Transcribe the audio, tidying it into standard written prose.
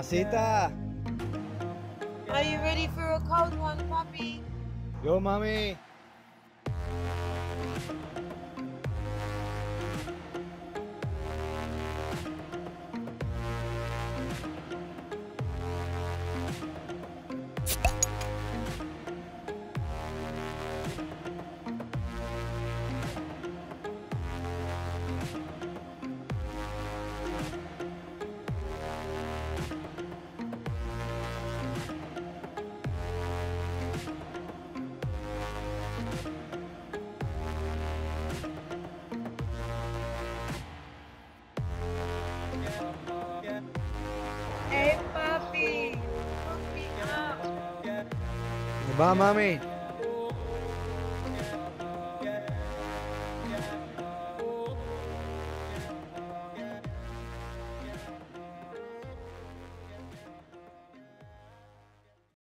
Masita. Are you ready for a cold one, puppy? Yo, mommy. Hey, puppy. Hook me up. Bye, mommy.